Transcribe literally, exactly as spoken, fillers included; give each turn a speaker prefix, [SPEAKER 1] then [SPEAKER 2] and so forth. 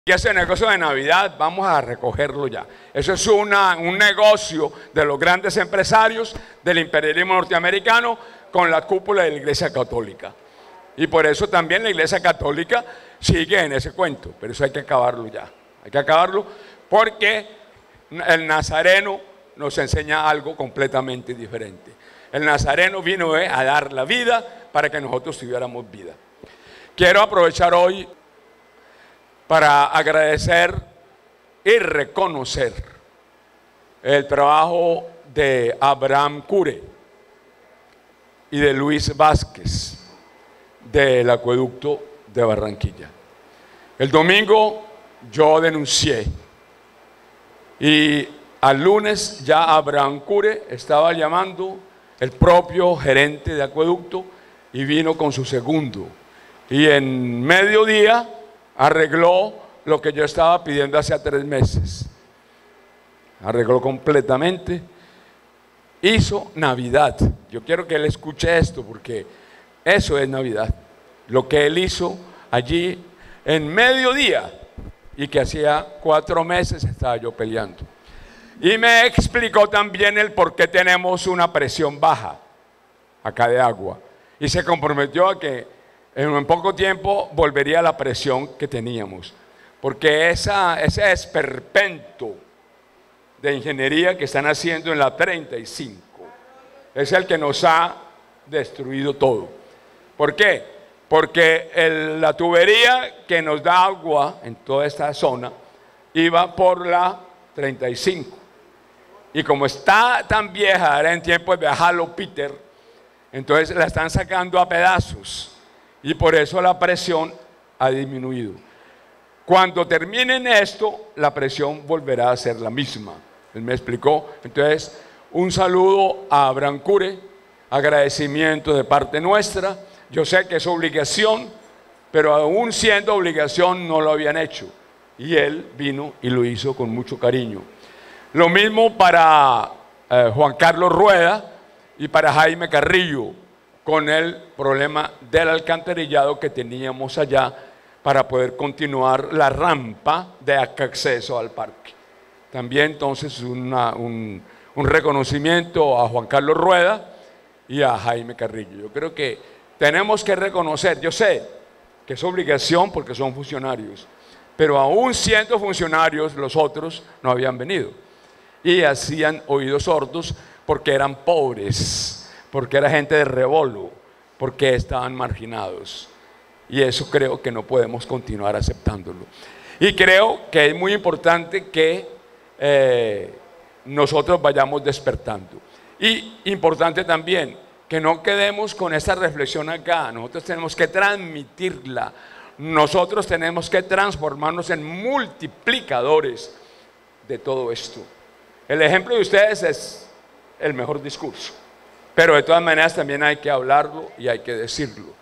[SPEAKER 1] Y ese negocio de Navidad vamos a recogerlo ya. Eso es una, un negocio de los grandes empresarios del imperialismo norteamericano con la cúpula de la Iglesia Católica. Y por eso también la Iglesia Católica sigue en ese cuento, pero eso hay que acabarlo ya. Hay que acabarlo porque el nazareno nos enseña algo completamente diferente. El nazareno vino eh, a dar la vida para que nosotros tuviéramos vida. Quiero aprovechar hoy para agradecer y reconocer el trabajo de Abraham Cure y de Luis Vázquez del acueducto de Barranquilla. El domingo yo denuncié y al lunes ya Abraham Cure estaba llamando el propio gerente de acueducto y vino con su segundo. Y en mediodía arregló lo que yo estaba pidiendo hace tres meses. Arregló completamente. Hizo Navidad. Yo quiero que él escuche esto porque eso es Navidad. Lo que él hizo allí en mediodía y que hacía cuatro meses estaba yo peleando. Y me explicó también el por qué tenemos una presión baja acá de agua. Y se comprometió a que en poco tiempo volvería a la presión que teníamos. Porque esa, ese esperpento de ingeniería que están haciendo en la treinta y cinco es el que nos ha destruido todo. ¿Por qué? Porque el, la tubería que nos da agua en toda esta zona iba por la treinta y cinco. Y como está tan vieja, era en tiempos de Halo Peter, entonces la están sacando a pedazos. Y por eso la presión ha disminuido. Cuando terminen esto, la presión volverá a ser la misma. Él me explicó. Entonces, un saludo a Abraham Cure, agradecimiento de parte nuestra. Yo sé que es obligación, pero aún siendo obligación no lo habían hecho. Y él vino y lo hizo con mucho cariño. Lo mismo para eh, Juan Carlos Rueda y para Jaime Carrillo, con el problema del alcantarillado que teníamos allá para poder continuar la rampa de acceso al parque. También entonces una, un, un reconocimiento a Juan Carlos Rueda y a Jaime Carrillo. Yo creo que tenemos que reconocer, yo sé que es obligación porque son funcionarios, pero aún siendo funcionarios los otros no habían venido y hacían oídos sordos porque eran pobres, porque era gente de rebolo, porque estaban marginados. Y eso creo que no podemos continuar aceptándolo. Y creo que es muy importante que eh, nosotros vayamos despertando. Y importante también que no quedemos con esta reflexión acá. Nosotros tenemos que transmitirla. Nosotros tenemos que transformarnos en multiplicadores de todo esto. El ejemplo de ustedes es el mejor discurso. Pero de todas maneras también hay que hablarlo y hay que decirlo.